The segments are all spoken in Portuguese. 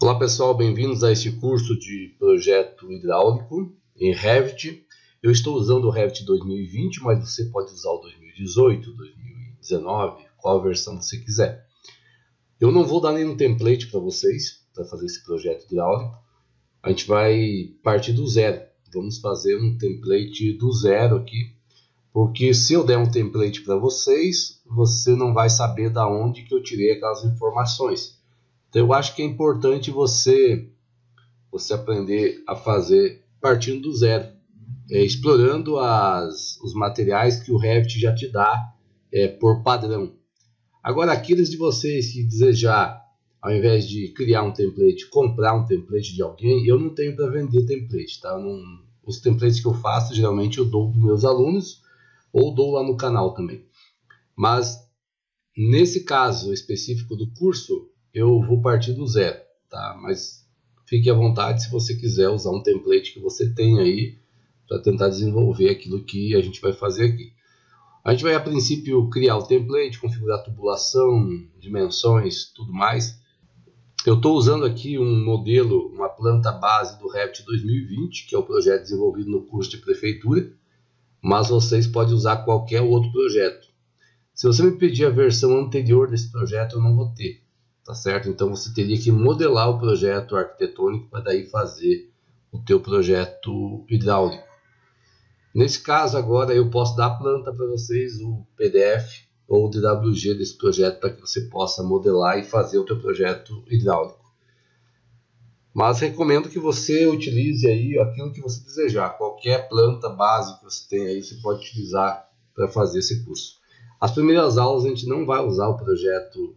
Olá pessoal, bem-vindos a este curso de projeto hidráulico em Revit. Eu estou usando o Revit 2020, mas você pode usar o 2018, 2019, qual versão você quiser. Eu não vou dar nenhum template para vocês para fazer esse projeto hidráulico. A gente vai partir do zero. Vamos fazer um template do zero aqui, porque se eu der um template para vocês, você não vai saber da onde que eu tirei aquelas informações. Então eu acho que é importante você aprender a fazer partindo do zero, explorando os materiais que o Revit já te dá por padrão. Agora, aqueles de vocês que desejar, ao invés de criar um template, comprar um template de alguém, eu não tenho para vender template, tá? Os templates que eu faço, geralmente eu dou para meus alunos ou dou lá no canal também. Mas nesse caso específico do curso, eu vou partir do zero, tá? Mas fique à vontade se você quiser usar um template que você tem aí para tentar desenvolver aquilo que a gente vai fazer aqui. A gente vai a princípio criar o template, configurar a tubulação, dimensões, tudo mais. Eu estou usando aqui um modelo, uma planta base do Revit 2020, que é o projeto desenvolvido no curso de prefeitura, mas vocês podem usar qualquer outro projeto. Se você me pedir a versão anterior desse projeto, eu não vou ter. Tá certo? Então você teria que modelar o projeto arquitetônico para daí fazer o teu projeto hidráulico. Nesse caso agora eu posso dar a planta para vocês, o PDF ou o DWG desse projeto, para que você possa modelar e fazer o teu projeto hidráulico. Mas recomendo que você utilize aí aquilo que você desejar. Qualquer planta base que você tem aí, você pode utilizar para fazer esse curso. As primeiras aulas a gente não vai usar o projeto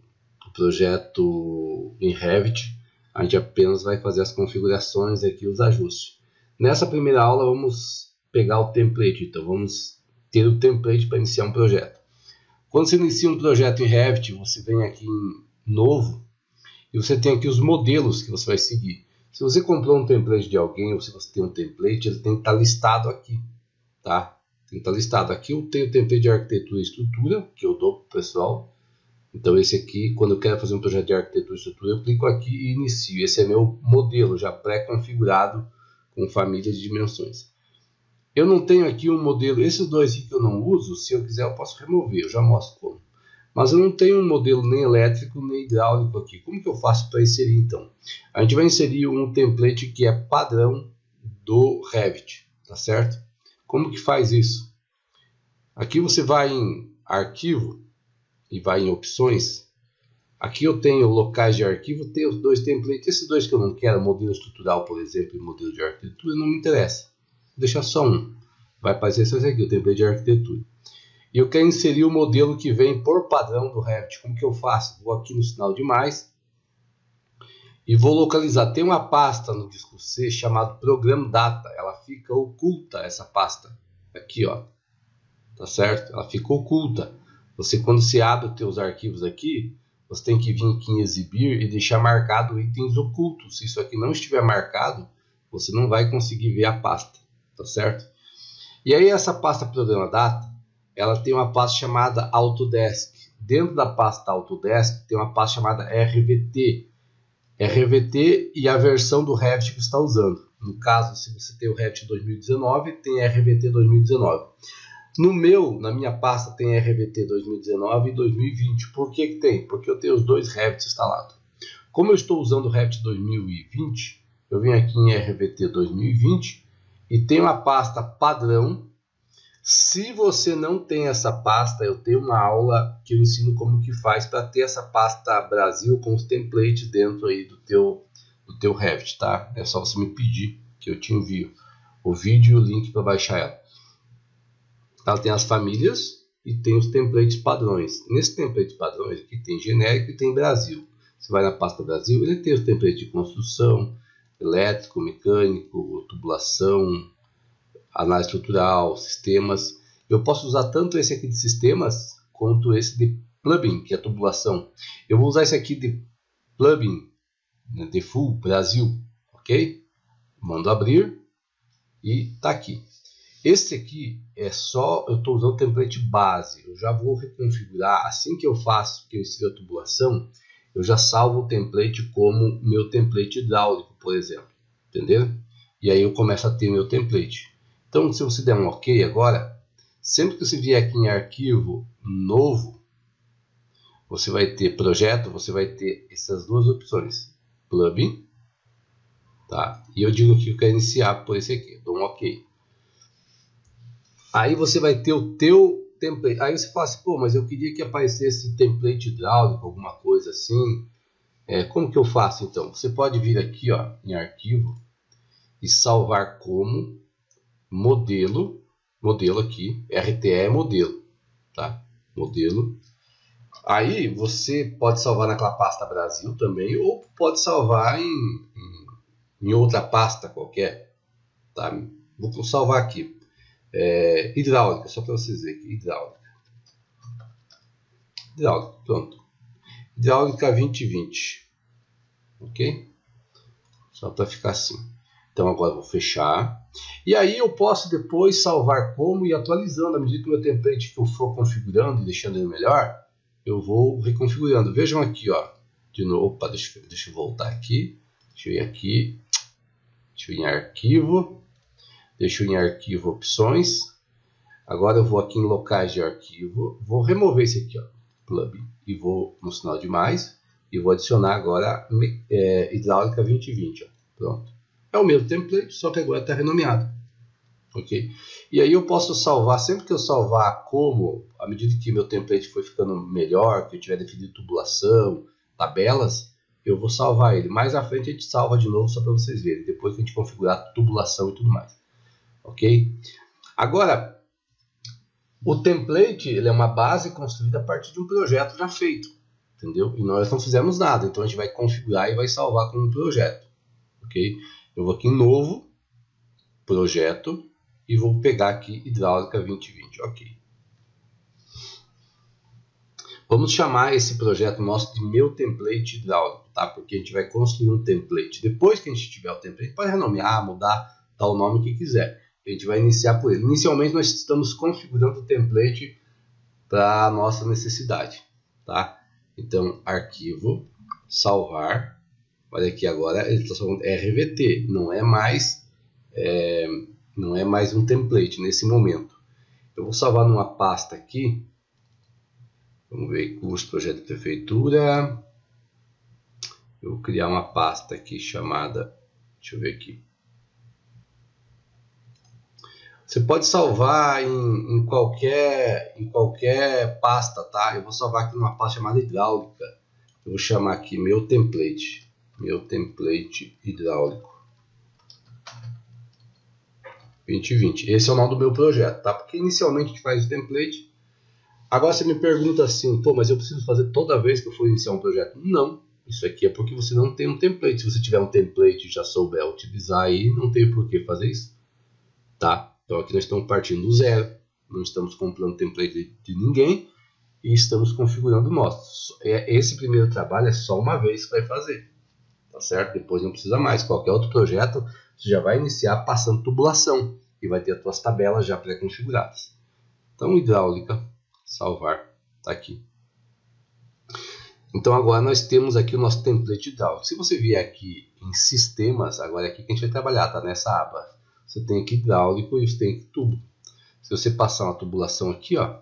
em Revit, a gente apenas vai fazer as configurações aqui, os ajustes. Nessa primeira aula vamos pegar o template, então vamos ter o template para iniciar um projeto. Quando você inicia um projeto em Revit, você vem aqui em novo e você tem aqui os modelos que você vai seguir. Se você comprou um template de alguém ou se você tem um template, ele tem que estar listado aqui, tá? Tem que estar listado. Aqui eu tenho o template de arquitetura e estrutura, que eu dou para o pessoal. Então esse aqui, quando eu quero fazer um projeto de arquitetura e estrutura, eu clico aqui e inicio. Esse é meu modelo já pré-configurado com famílias de dimensões. Eu não tenho aqui um modelo, esses dois aqui que eu não uso, se eu quiser eu posso remover, eu já mostro como. Mas eu não tenho um modelo nem elétrico nem hidráulico aqui. Como que eu faço para inserir então? A gente vai inserir um template que é padrão do Revit, tá certo? Como que faz isso? Aqui você vai em arquivo e vai em opções. Aqui eu tenho locais de arquivo, tenho os dois templates. Esses dois que eu não quero, modelo estrutural, por exemplo, e modelo de arquitetura, não me interessa. Vou deixar só um. Vai aparecer esse aqui, o template de arquitetura. E eu quero inserir o modelo que vem por padrão do Revit. Como que eu faço? Vou aqui no sinal de mais e vou localizar. Tem uma pasta no disco C chamado Program Data. Ela fica oculta, essa pasta. Aqui, ó. Tá certo? Ela fica oculta. Quando você abre os teus arquivos aqui, você tem que vir aqui em exibir e deixar marcado itens ocultos. Se isso aqui não estiver marcado, você não vai conseguir ver a pasta, tá certo? E aí essa pasta Programa Data, ela tem uma pasta chamada Autodesk. Dentro da pasta Autodesk tem uma pasta chamada RVT. RVT e a versão do Revit que você está usando. No caso, se você tem o Revit 2019, tem RVT 2019. Na minha pasta tem RVT 2019 e 2020. Por que tem? Porque eu tenho os dois Revit instalados. Como eu estou usando o Revit 2020, eu venho aqui em RVT 2020 e tenho a pasta padrão. Se você não tem essa pasta, eu tenho uma aula que eu ensino como que faz para ter essa pasta Brasil com os templates dentro aí do teu Revit, tá? É só você me pedir que eu te envio o vídeo e o link para baixar ela. Ela tem as famílias e tem os templates padrões. Nesse template padrões aqui tem genérico e tem Brasil. Você vai na pasta Brasil, ele tem os templates de construção, elétrico, mecânico, tubulação, análise estrutural, sistemas. Eu posso usar tanto esse aqui de sistemas quanto esse de plugin, que é tubulação. Eu vou usar esse aqui de plugin, de full Brasil, ok? Mando abrir e tá aqui. Esse aqui é só, eu estou usando o template base. Eu já vou reconfigurar assim que eu faço, que eu insiro a tubulação, eu já salvo o template como meu template hidráulico, por exemplo. Entenderam? E aí eu começo a ter meu template. Então, se você der um OK agora, sempre que você vier aqui em arquivo novo, você vai ter projeto, você vai ter essas duas opções. Plugin. Tá? E eu digo que eu quero iniciar por esse aqui. Dou um OK. Aí você vai ter o teu template. Aí você fala assim, pô, mas eu queria que aparecesse template hidráulico, alguma coisa assim. Como que eu faço então? Você pode vir aqui, ó, em arquivo e salvar como modelo aqui, RTE é modelo, tá? Modelo. Aí você pode salvar naquela pasta Brasil também, ou pode salvar em outra pasta qualquer, tá? Vou salvar aqui. Hidráulica, só para vocês verem aqui, hidráulica, pronto. Hidráulica 2020, ok? Só para ficar assim. Então agora eu vou fechar. E aí eu posso depois salvar como e atualizando. À medida que o meu template que eu for configurando e deixando ele melhor, eu vou reconfigurando. Vejam aqui, ó. De novo, opa, deixa eu voltar aqui. Deixa eu ir aqui. Deixa eu ir em arquivo. Deixa eu ir em arquivo opções. Agora eu vou aqui em locais de arquivo. Vou remover esse aqui, ó. Plugin. E vou no sinal de mais. E vou adicionar agora hidráulica 2020. Ó. Pronto. É o mesmo template, só que agora está renomeado. Ok? E aí eu posso salvar, sempre que eu salvar como, à medida que meu template for ficando melhor, que eu tiver definido tubulação, tabelas, eu vou salvar ele. Mais à frente a gente salva de novo, só para vocês verem, depois que a gente configurar tubulação e tudo mais. Ok? Agora, o template ele é uma base construída a partir de um projeto já feito. Entendeu? E nós não fizemos nada, então a gente vai configurar e vai salvar como um projeto. Ok? Eu vou aqui em novo, projeto, e vou pegar aqui hidráulica 2020, ok. Vamos chamar esse projeto nosso de meu template hidráulico, tá? Porque a gente vai construir um template. Depois que a gente tiver o template, pode renomear, mudar, dar o nome que quiser. A gente vai iniciar por ele. Inicialmente nós estamos configurando o template para a nossa necessidade, tá? Então, arquivo, salvar. Olha aqui agora, ele está salvando RVT, não é mais um template nesse momento. Eu vou salvar numa pasta aqui. Vamos ver, curso, projeto de prefeitura. Eu vou criar uma pasta aqui chamada, deixa eu ver aqui. Você pode salvar em qualquer pasta, tá? Eu vou salvar aqui numa pasta chamada hidráulica. Eu vou chamar aqui meu template hidráulico 2020. Esse é o nome do meu projeto, tá? Porque inicialmente a gente faz o template. Agora você me pergunta assim, pô, mas eu preciso fazer toda vez que eu for iniciar um projeto? Não, isso aqui é porque você não tem um template. Se você tiver um template e já souber utilizar aí, não tem por que fazer isso, tá? Então aqui nós estamos partindo do zero, não estamos comprando template de ninguém e estamos configurando o nosso. Esse primeiro trabalho é só uma vez que vai fazer, tá certo? Depois não precisa mais. Qualquer outro projeto você já vai iniciar passando tubulação e vai ter as suas tabelas já pré-configuradas. Então hidráulica, salvar, tá aqui. Então agora nós temos aqui o nosso template hidráulico. Se você vier aqui em sistemas, agora é aqui que a gente vai trabalhar, tá? Nessa aba. Você tem aqui hidráulico e você tem aqui tubo. Se você passar uma tubulação aqui, ó,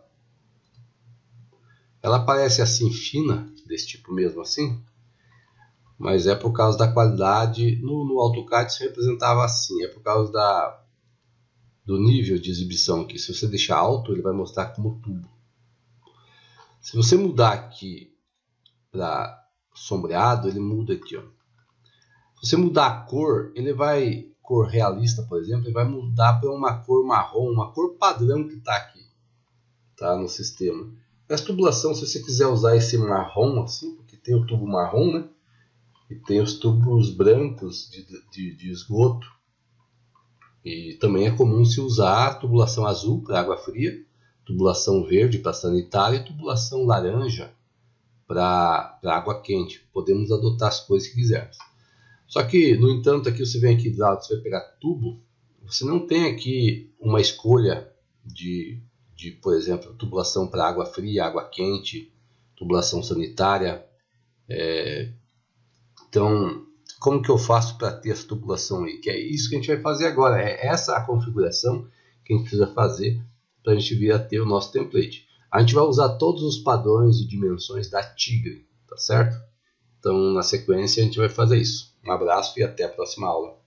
ela aparece assim fina, desse tipo mesmo assim, mas é por causa da qualidade. No AutoCAD se representava assim, é por causa do nível de exibição aqui. Se você deixar alto, ele vai mostrar como tubo. Se você mudar aqui para sombreado, ele muda aqui, ó. Se você mudar a cor, ele vai, cor realista, por exemplo, ele vai mudar para uma cor marrom, uma cor padrão que está aqui, tá, no sistema. Essa tubulação, se você quiser usar esse marrom assim, porque tem o tubo marrom, né? E tem os tubos brancos de esgoto. E também é comum se usar tubulação azul para água fria, tubulação verde para sanitário e tubulação laranja para água quente. Podemos adotar as cores que quisermos. Só que, no entanto, aqui você vem aqui do lado, você vai pegar tubo, você não tem aqui uma escolha de por exemplo, tubulação para água fria, água quente, tubulação sanitária, Então, como que eu faço para ter essa tubulação aí? Que é isso que a gente vai fazer agora. É essa a configuração que a gente precisa fazer para a gente vir a ter o nosso template. A gente vai usar todos os padrões e dimensões da Tigre, tá certo? Então, na sequência, a gente vai fazer isso. Um abraço e até a próxima aula.